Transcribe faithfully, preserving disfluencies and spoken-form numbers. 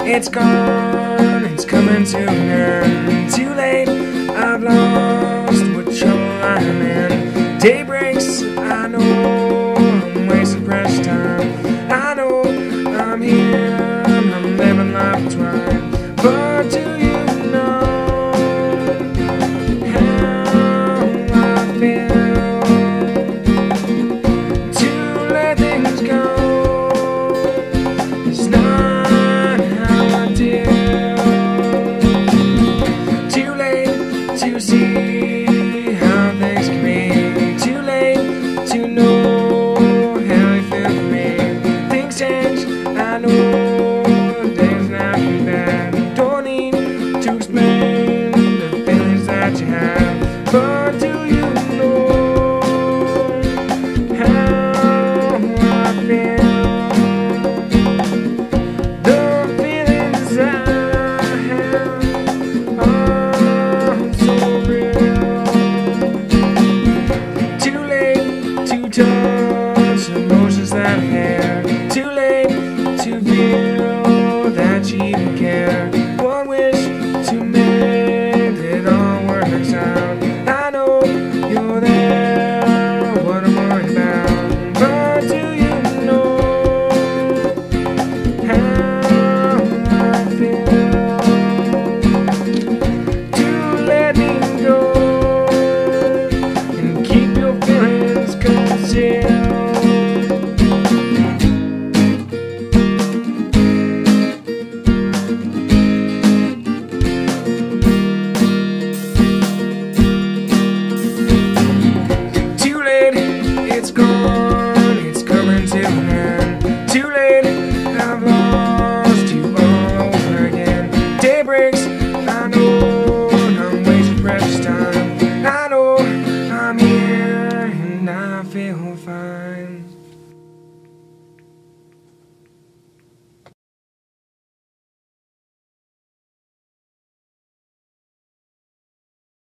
It's gone, it's coming to an end. Too late, I've lost what trouble I'm in. Day breaks, I know I'm wasting precious time. I know I'm here, I'm living life twice. But do you know how I feel? To let things go is not how I deal. Too late to see